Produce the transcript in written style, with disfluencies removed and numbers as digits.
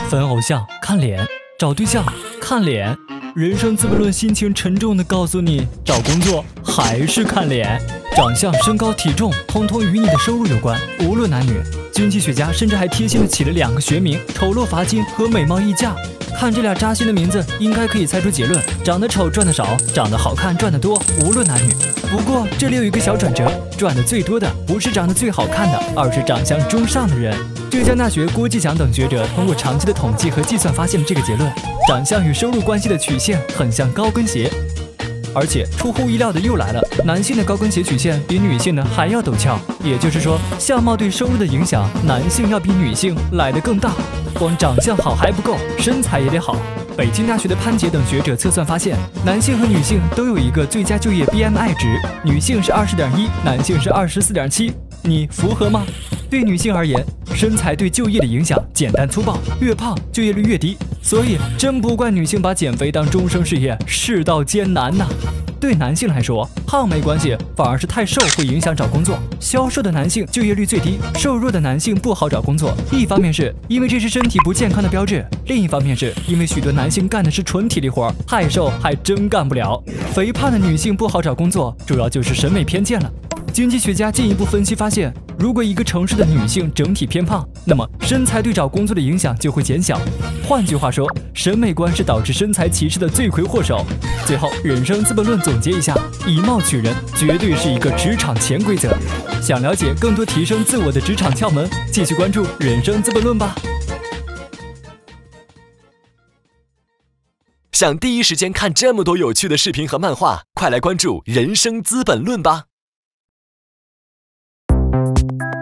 分偶像看脸，找对象看脸。人生资本论心情沉重地告诉你，找工作还是看脸。长相、身高、体重，通通与你的收入有关，无论男女。经济学家甚至还贴心地起了2个学名：丑陋罚金和美貌溢价。看这俩扎心的名字，应该可以猜出结论：长得丑赚得少，长得好看赚得多，无论男女。不过这里有一个小转折，赚得最多的不是长得最好看的，而是长相中上的人。浙江大学郭继强等学者通过长期的统计和计算发现了这个结论：长相与收入关系的曲线很像高跟鞋。而且出乎意料的又来了，男性的高跟鞋曲线比女性的还要陡峭，也就是说，相貌对收入的影响，男性要比女性来得更大。光长相好还不够，身材也得好。北京大学的潘杰等学者测算发现，男性和女性都有一个最佳就业 BMI 值，女性是20.1，男性是24.7，你符合吗？对女性而言，身材对就业的影响简单粗暴，越胖就业率越低，所以真不怪女性把减肥当终生事业，世道艰难呐。对男性来说，胖没关系，反而是太瘦会影响找工作。消瘦的男性就业率最低，瘦弱的男性不好找工作。一方面是因为这是身体不健康的标志，另一方面是因为许多男性干的是纯体力活，太瘦还真干不了。肥胖的女性不好找工作，主要就是审美偏见了。经济学家进一步分析发现，如果一个城市的女性整体偏胖，那么身材对找工作的影响就会减小。换句话说，审美观是导致身材歧视的罪魁祸首。最后，人生资本论总结一下：以貌取人绝对是一个职场潜规则。想了解更多提升自我的职场窍门，继续关注人生资本论吧。 想第一时间看这么多有趣的视频和漫画，快来关注人生资本论吧。